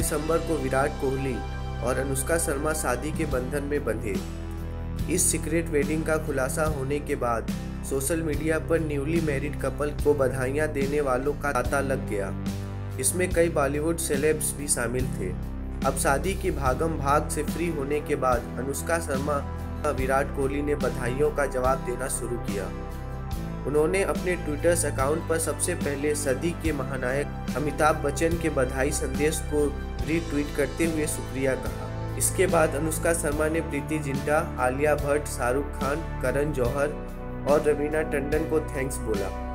दिसंबर को विराट कोहली और अनुष्का शर्मा शादी के बंधन में बंधे। इस सीक्रेट वेडिंग का खुलासा होने के बाद सोशल मीडिया पर न्यूली मैरिड कपल को बधाइयां देने वालों का तांता लग गया। इसमें कई बॉलीवुड सेलेब्स भी शामिल थे। अब शादी की भागम भाग से फ्री होने के बाद अनुष्का शर्मा विराट कोहली ने बधाइयों का जवाब देना शुरू किया। उन्होंने अपने ट्विटर अकाउंट पर सबसे पहले सदी के महानायक अमिताभ बच्चन के बधाई संदेश को रीट्वीट करते हुए शुक्रिया कहा। इसके बाद अनुष्का शर्मा ने प्रीति जिंटा, आलिया भट्ट, शाहरुख खान, करण जौहर और रवीना टंडन को थैंक्स बोला।